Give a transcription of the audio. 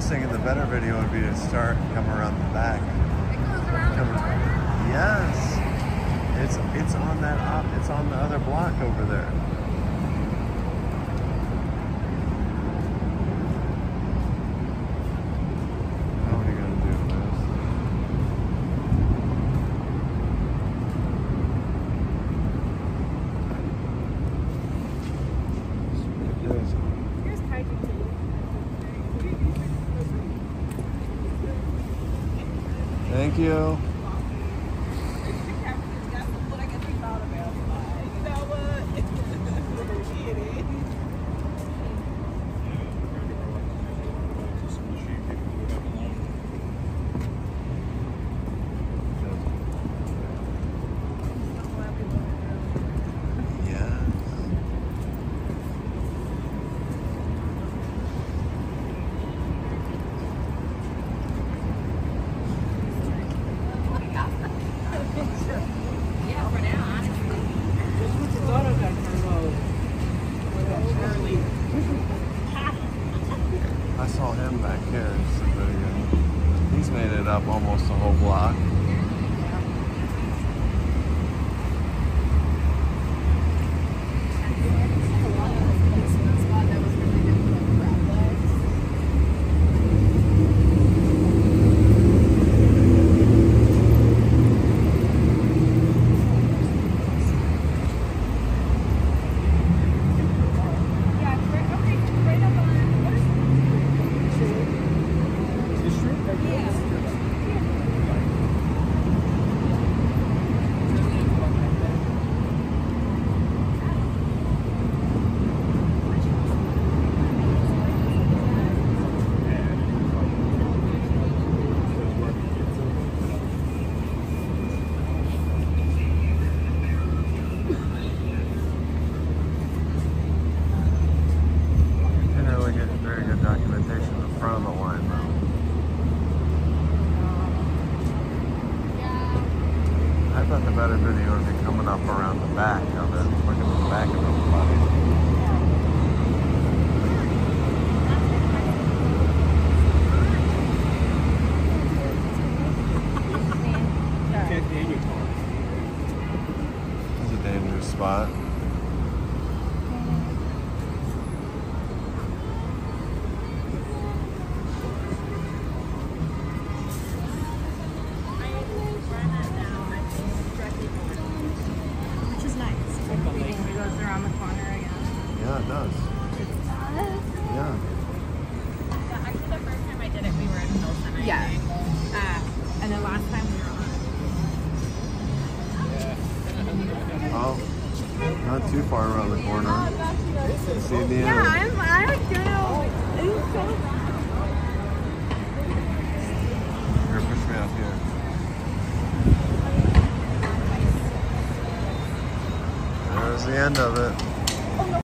was thinking the better video would be to start and come around the back. It goes around the corner? Yes. It's on that it's on the other block over there. How are you gonna do this? Here's Kaiju too. Thank you. I saw him back here in some video. He's made it up almost a whole block. Very good documentation in the front of the line, though. I thought the better video would be coming up around the back of it. Look at the back of everybody. This is a dangerous spot. Around the corner again. Yeah, it does. It does? Yeah. Actually, the first time I did it, we were in Pilsen, I Yeah. think. And then last time we were on. Oh, not too far around the corner. See the end. Yeah, I'm gonna. It's so Here, push me out here. There's the end of it.